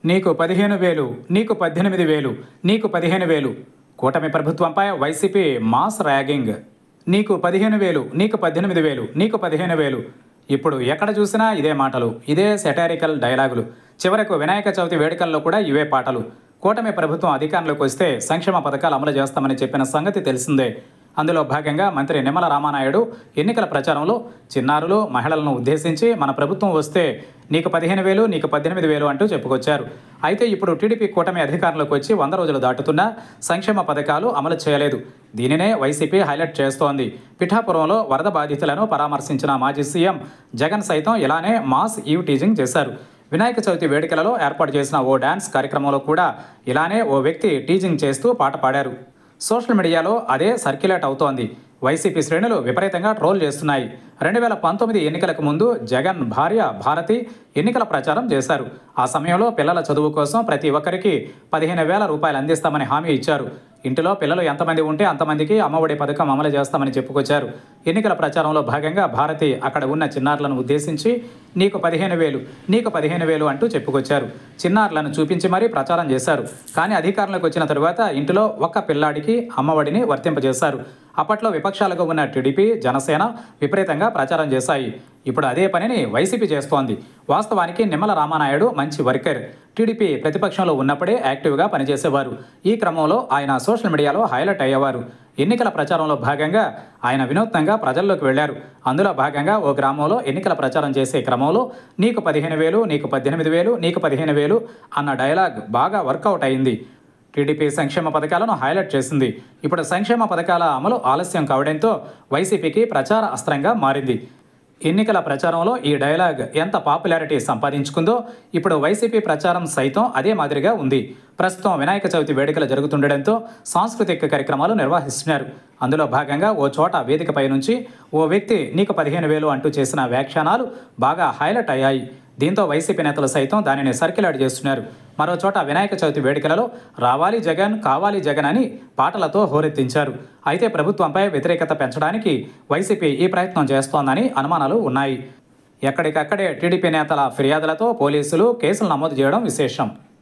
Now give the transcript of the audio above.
నీకు 15,000, నీకు 18,000, నీకు 15,000. కూటమి ప్రభుత్వంపై వైసీపీ మాస్ ర్యాగింగ్. నీకు 15,000, నీకు 18,000, నీకు 15,000. ఇప్పుడు ఎక్కడ చూసినా ఇదే మాటలు, ఇదే సెటారికల్ డైలాగులు. చివరకు వినాయక చవితి వేడుకల్లో కూడా ఇవే పాటలు. కూటమి ప్రభుత్వం అధికారంలోకి వస్తే సంక్షేమ పథకాలు అమలు చేస్తామని చెప్పిన సంగతి తెలిసిందే. అందులో భాగంగా మంత్రి నిమ్మల రామానాయుడు ఎన్నికల ప్రచారంలో చిన్నారులు, మహిళలను ఉద్దేశించి మన ప్రభుత్వం వస్తే నీకు 15,000, నీకు 18,000 అంటూ చెప్పుకొచ్చారు. అయితే ఇప్పుడు టీడీపీ కూటమి అధికారంలోకి వచ్చి 100 రోజులు దాటుతున్నా సంక్షేమ పథకాలు అమలు చేయలేదు. దీనినే వైసీపీ హైలైట్ చేస్తోంది. పిఠాపురంలో వరద బాధితులను పరామర్శించిన మాజీ సీఎం జగన్ సైతం ఇలానే మాస్ ఈవ్ టీజింగ్ చేశారు. వినాయక చవితి వేడుకలలో ఏర్పాటు చేసిన ఓ డ్యాన్స్ కార్యక్రమంలో కూడా ఇలానే ఓ వ్యక్తి టీజింగ్ చేస్తూ పాట పాడారు. సోషల్ మీడియాలో అదే సర్క్యులేట్ అవుతోంది. వైసీపీ శ్రేణులు విపరీతంగా ట్రోల్ చేస్తున్నాయి. 2019 ఎన్నికలకు ముందు జగన్ భార్య భారతి ఎన్నికల ప్రచారం చేశారు. ఆ సమయంలో పిల్లల చదువు కోసం ప్రతి ఒక్కరికి 15,000 రూపాయలు అందిస్తామని హామీ ఇచ్చారు. ఇంటిలో పిల్లలు ఎంతమంది ఉంటే అంతమందికి అమ్మఒడి పథకం అమలు చేస్తామని చెప్పుకొచ్చారు. ఎన్నికల ప్రచారంలో భాగంగా భారతి అక్కడ ఉన్న చిన్నారులను ఉద్దేశించి నీకు 15,000, నీకు 15,000 అంటూ చెప్పుకొచ్చారు. చిన్నారులను చూపించి మరీ ప్రచారం చేశారు. కానీ అధికారంలోకి వచ్చిన తరువాత ఇంటిలో ఒక్క పిల్లాడికి అమ్మఒడిని వర్తింపజేశారు. అప్పట్లో విపక్షాలుగా ఉన్న టీడీపీ, జనసేన విపరీతంగా ప్రచారం చేశాయి. ఇప్పుడు అదే పనిని వైసీపీ చేస్తోంది. వాస్తవానికి నిమ్మల రామానాయుడు మంచి వర్కర్. టీడీపీ ప్రతిపక్షంలో ఉన్నప్పుడే యాక్టివ్గా పనిచేసేవారు. ఈ క్రమంలో ఆయన సోషల్ మీడియాలో హైలైట్ అయ్యేవారు. ఎన్నికల ప్రచారంలో భాగంగా ఆయన వినూత్నంగా ప్రజల్లోకి వెళ్లారు. అందులో భాగంగా ఓ గ్రామంలో ఎన్నికల ప్రచారం చేసే క్రమంలో నీకు 15,000, నీకు 18,000, నీకు 15,000 అన్న డైలాగ్ బాగా వర్కౌట్ అయింది. టీడీపీ సంక్షేమ పథకాలను హైలైట్ చేసింది. ఇప్పుడు సంక్షేమ పథకాల అమలు ఆలస్యం కావడంతో వైసీపీకి ప్రచార అస్త్రంగా మారింది. ఎన్నికల ప్రచారంలో ఈ డైలాగ్ ఎంత పాపులారిటీ సంపాదించుకుందో ఇప్పుడు వైసీపీ ప్రచారం సైతం అదే మాదిరిగా ఉంది. ప్రస్తుతం వినాయక చవితి వేడుకలు జరుగుతుండటంతో సాంస్కృతిక కార్యక్రమాలు నిర్వహిస్తున్నారు. అందులో భాగంగా ఓ చోట వేదికపై నుంచి ఓ వ్యక్తి నీకు 15,000 అంటూ చేసిన వ్యాఖ్యానాలు బాగా హైలైట్ అయ్యాయి. దీంతో వైసీపీ నేతలు సైతం దానిని సర్క్యులేట్ చేస్తున్నారు. మరో చోట వినాయక చవితి వేడుకలలో రావాలి జగన్, కావాలి జగన్ అని పాటలతో హోరెత్తించారు. అయితే ప్రభుత్వంపై వ్యతిరేకత పెంచడానికి వైసీపీ ఈ ప్రయత్నం చేస్తోందని అనుమానాలు ఉన్నాయి. ఎక్కడికక్కడే టీడీపీ నేతల ఫిర్యాదులతో పోలీసులు కేసులు నమోదు చేయడం విశేషం.